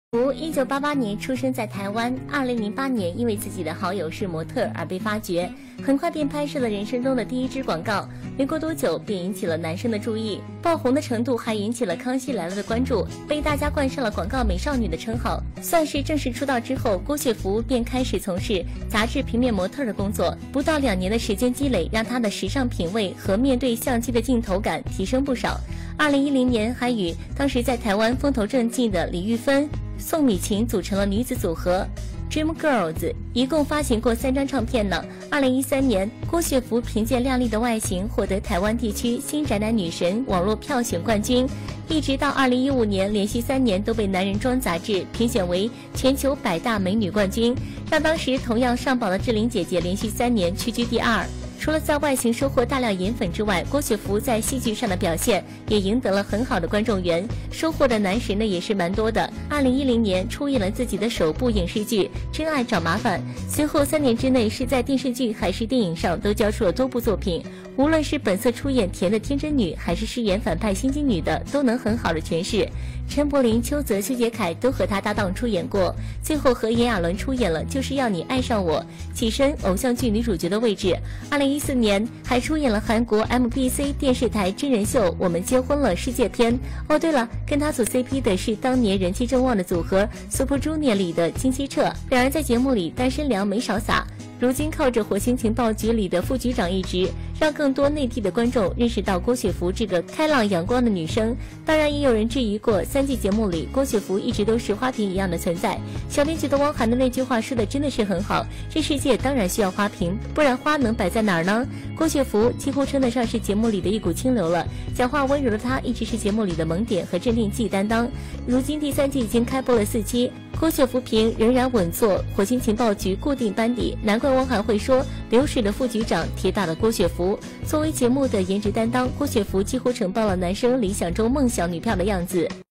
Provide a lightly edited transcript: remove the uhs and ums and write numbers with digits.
吴1988年出生在台湾，2008年因为自己的好友是模特而被发掘，很快便拍摄了人生中的第一支广告。没过多久便引起了男生的注意，爆红的程度还引起了《康熙来了》的关注，被大家冠上了广告美少女的称号。算是正式出道之后，郭雪芙便开始从事杂志平面模特的工作。不到2年的时间积累，让她的时尚品味和面对相机的镜头感提升不少。2010年还与当时在台湾风头正劲的李玉芬、宋美琴组成了女子组合 Dream Girls， 一共发行过3张唱片呢。2013年，郭雪芙凭借靓丽的外形获得台湾地区新宅男女神网络票选冠军，一直到2015年，连续3年都被男人装杂志评选为全球100大美女冠军，让当时同样上榜的志玲姐姐连续3年屈居第2。除了在外形收获大量颜粉之外，郭雪芙在戏剧上的表现也赢得了很好的观众缘，收获的男神呢也是蛮多的。2010年出演了自己的首部影视剧《真爱找麻烦》，随后3年之内是在电视剧还是电影上都交出了多部作品，无论是本色出演甜的天真女，还是饰演反派心机女的，都能很好的诠释。陈柏霖、邱泽、修杰楷都和他搭档出演过，最后和炎亚纶出演了《就是要你爱上我》，跻身偶像剧女主角的位置。2014年还出演了韩国 MBC 电视台真人秀《我们结婚了》世界篇。哦，对了，跟他组 CP 的是当年人气正旺的组合 Super Junior 里的金希澈，两人在节目里单身粮没少撒。如今靠着火星情报局里的副局长一职，让更多内地的观众认识到郭雪芙这个开朗阳光的女生。当然也有人质疑过3季节目里郭雪芙一直都是花瓶一样的存在。小编觉得汪涵的那句话说的真的是很好，这世界当然需要花瓶，不然花能摆在哪儿呢？郭雪芙几乎称得上是节目里的一股清流了，讲话温柔的她一直是节目里的萌点和镇定剂担当。如今第3季已经开播了4期，郭雪芙凭仍然稳坐火星情报局固定班底，难怪汪涵会说流水的副局长铁打了郭雪芙。作为节目的颜值担当，郭雪芙几乎承包了男生理想中梦想女票的样子。